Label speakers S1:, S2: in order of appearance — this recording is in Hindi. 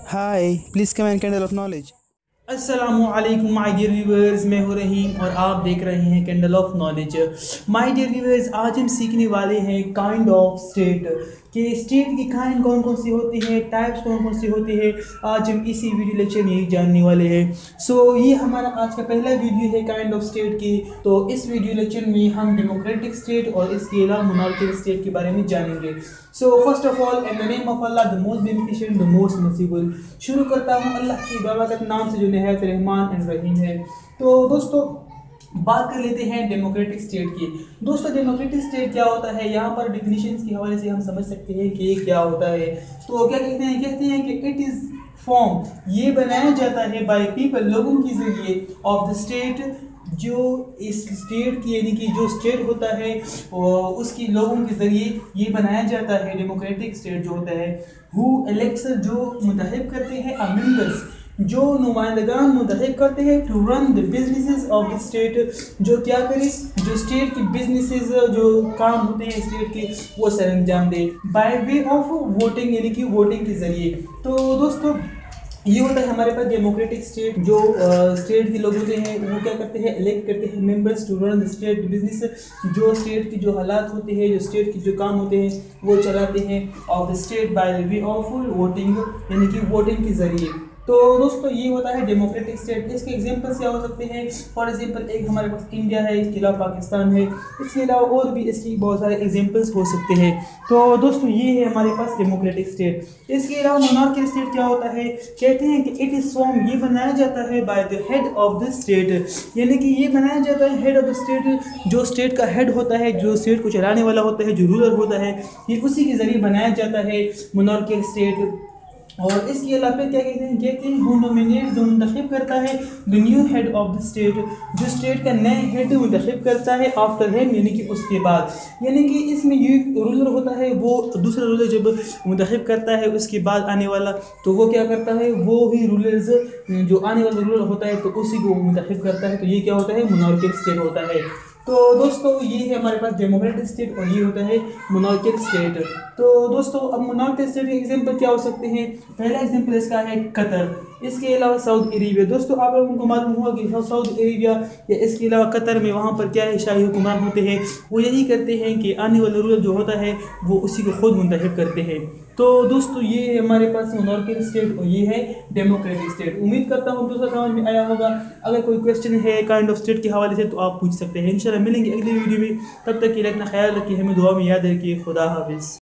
S1: Hi, please come and candle of knowledge.
S2: अस्सलामुअलैकुम माय डियर व्यूअर्स, मैं हूं रहीम और आप देख रहे हैं candle of knowledge. My dear viewers, आज हम सीखने वाले हैं काइंड ऑफ स्टेट कि स्टेट की काइंड कौन कौन सी होती है, टाइप्स कौन कौन सी होती है। आज हम इसी वीडियो लेक्चर में यही जानने वाले हैं। ये हमारा आज का पहला वीडियो है काइंड ऑफ स्टेट की। तो इस वीडियो लेक्चर में हम डेमोक्रेटिक स्टेट और इसके अलावा मोनार्किकल स्टेट के बारे में जानेंगे। First of all, in the name of Allah, the most beneficent, the most merciful. शुरू करता हूँ अल्लाह की बाबरकत नाम से जो निहायत रहमान एंड रहीम है। तो दोस्तों, बात कर लेते हैं डेमोक्रेटिक स्टेट की। दोस्तों, डेमोक्रेटिक स्टेट क्या होता है, यहाँ पर डिफिनीशंस के हवाले से हम समझ सकते हैं कि ये क्या होता है। तो क्या कहते हैं कि इट इज़ फॉर्म, ये बनाया जाता है बाय पीपल, लोगों के जरिए, ऑफ द स्टेट, जो इस स्टेट की यानी कि जो स्टेट होता है उसकी लोगों के ज़रिए ये बनाया जाता है। डेमोक्रेटिक स्टेट जो होता है, हु इलेक्ट्स, जो मुंतखब करते हैं, मेंबर्स, जो नुमाइंदगान मुंतखब करते हैं, to run the businesses of the state, जो क्या करे, जो स्टेट की बिजनेसेस, जो काम होते हैं स्टेट के, वो सर अंजाम दे बाय वे ऑफ वोटिंग, यानी कि वोटिंग के ज़रिए। तो दोस्तों, ये होता है हमारे पास डेमोक्रेटिक स्टेट। जो स्टेट के लोग होते हैं वो क्या करते हैं, इलेक्ट करते हैं members to run the state business, जो स्टेट की जो हालात होते हैं, जो स्टेट की जो काम होते हैं वो चलाते हैं of the state by way of voting, यानी कि वोटिंग के ज़रिए। तो दोस्तों, ये होता है डेमोक्रेटिक स्टेट। इसके एग्जांपल्स क्या हो सकते हैं? फॉर एग्जांपल, एक हमारे पास इंडिया है, इसके अलावा पाकिस्तान है, इसके अलावा और भी इसकी बहुत सारे एग्जांपल्स हो सकते हैं। तो दोस्तों, ये है हमारे पास डेमोक्रेटिक स्टेट। इसके अलावा मोनार्किकल स्टेट क्या होता है? कहते हैं कि इट इज़ फॉर्म, ये बनाया जाता है by the head of the state, यानी कि ये बनाया जाता है हेड ऑफ द स्टेट, जो स्टेट का हेड होता है, जो स्टेट को चलाने वाला होता है, जो रूलर होता है, ये उसी के ज़रिए बनाया जाता है मोनार्किकल स्टेट। और इसके अलावा क्या कहते हैं हु नॉमिनेट, जो मुंतखब करता है, the new head of the state, जो स्टेट का नए हेड मुंतखब करता है, आफ्टर हिम, यानी कि उसके बाद। यानी कि इसमें ये रूलर होता है, वो दूसरा रूलर जब मुंतखब करता है उसके बाद आने वाला, तो वो क्या करता है, वो ही रूलर्स, जो आने वाला रूलर होता है तो उसी को मुंतखब करता है। तो ये क्या होता है, मोनार्किकल स्टेट होता है। तो दोस्तों, ये है हमारे पास डेमोक्रेटिक स्टेट और ये होता है मोनार्किकल स्टेट। तो दोस्तों, अब मोनार्किकल स्टेट के एग्जांपल क्या हो सकते हैं? पहला एग्जांपल इसका है कतर, इसके अलावा सऊदी अरेबिया। दोस्तों, आप लोगों को मालूम होगा कि सऊदी अरेबिया या इसके अलावा कतर में, वहाँ पर क्या है, शाही हुक्मरान होते हैं। वो यही करते हैं कि आने वाला रूलर जो होता है वो उसी को खुद मुंतखब करते हैं। तो दोस्तों, ये है हमारे पास मोनार्किकल स्टेट और ये है डेमोक्रेटिक स्टेट। उम्मीद करता हूँ दोस्तों समझ में आया होगा। अगर कोई क्वेश्चन है काइंड ऑफ स्टेट के हवाले से तो आप पूछ सकते हैं। इंशाल्लाह मिलेंगे अगली वीडियो में। तब तक के लिए अपना ख्याल रखिए, हमें दुआ में याद रखिए। खुदा हाफिज़।